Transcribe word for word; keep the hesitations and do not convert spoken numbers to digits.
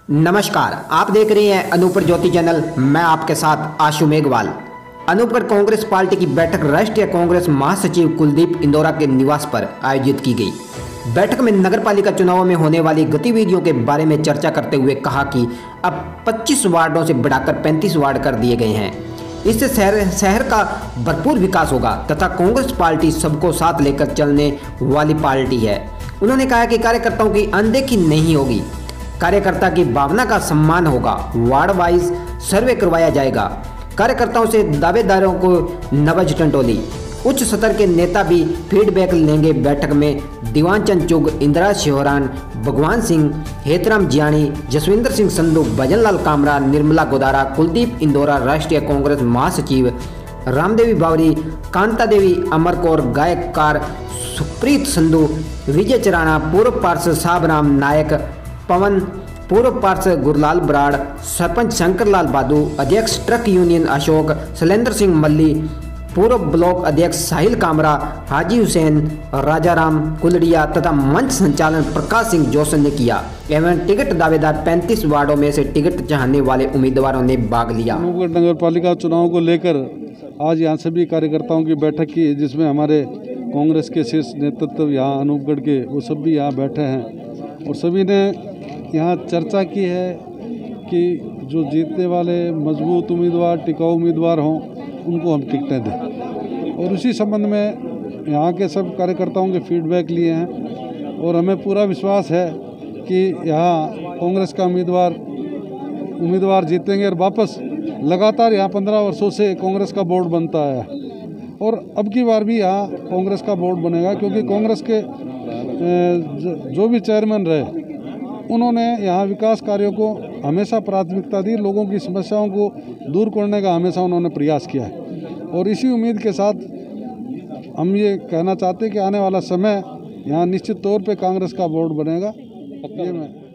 नमस्कार, आप देख रहे हैं अनूपगढ़ ज्योति चैनल। मैं आपके साथ आशु मेघवाल। अनूपगढ़ कांग्रेस पार्टी की बैठक राष्ट्रीय कांग्रेस महासचिव कुलदीप इंदौरा के निवास पर आयोजित की गई। बैठक में नगरपालिका चुनाव में होने वाली गतिविधियों के बारे में चर्चा करते हुए कहा कि अब पच्चीस वार्डों से बढ़ाकर पैंतीस वार्ड कर दिए गए हैं। इससे शहर शहर का भरपूर विकास होगा तथा कांग्रेस पार्टी सबको साथ लेकर चलने वाली पार्टी है। उन्होंने कहा कि कार्यकर्ताओं की अनदेखी नहीं होगी, कार्यकर्ता की भावना का सम्मान होगा। वार्ड वाइज सर्वे करवाया जाएगा। कार्यकर्ताओं से दावेदारों को नवज टंटोली। उच्च स्तर के नेता भी फीडबैक लेंगे। बैठक में दीवान चंद चुग, इंदिरा शिवरान, भगवान सिंह, हेतराम जियाणी, जसविंदर सिंह संधू, भजनलाल कामरा, निर्मला गोदारा, कुलदीप इंदौरा, राष्ट्रीय कांग्रेस महासचिव रामदेवी बावरी, कांता देवी, अमर कौर, गायककार सुप्रीत संधू, विजय चराना, पूर्व पार्षद साहबराम नायक, पवन, पूर्व पार्षद गुरलाल बराड़, सरपंच शंकरलाल बादू, अध्यक्ष ट्रक यूनियन अशोक, शैलेंद्र सिंह मल्ली, पूर्व ब्लॉक अध्यक्ष साहिल कामरा, हाजी हुसैन, राजाराम कुलड़िया तथा मंच संचालन प्रकाश सिंह जोशन ने किया। एवं टिकट दावेदार पैंतीस वार्डों में से टिकट चाहने वाले उम्मीदवारों ने भाग लिया। अनूपगढ़ नगर पालिका चुनाव को लेकर आज यहाँ सभी कार्यकर्ताओं की बैठक की, जिसमें हमारे कांग्रेस के शीर्ष नेतृत्व यहाँ अनूपगढ़ के वो सब भी यहाँ बैठे हैं और सभी ने यहाँ चर्चा की है कि जो जीतने वाले मजबूत उम्मीदवार, टिकाऊ उम्मीदवार हों, उनको हम टिकटें दें। और उसी संबंध में यहाँ के सब कार्यकर्ताओं के फीडबैक लिए हैं और हमें पूरा विश्वास है कि यहाँ कांग्रेस का उम्मीदवार उम्मीदवार जीतेंगे और वापस लगातार यहाँ पंद्रह वर्षों से कांग्रेस का बोर्ड बनता है और अब की बार भी यहाँ कांग्रेस का बोर्ड बनेगा, क्योंकि कांग्रेस के जो भी चेयरमैन रहे उन्होंने यहाँ विकास कार्यों को हमेशा प्राथमिकता दी। लोगों की समस्याओं को दूर करने का हमेशा उन्होंने प्रयास किया है और इसी उम्मीद के साथ हम ये कहना चाहते हैं कि आने वाला समय यहाँ निश्चित तौर पे कांग्रेस का बोर्ड बनेगा। ये मैं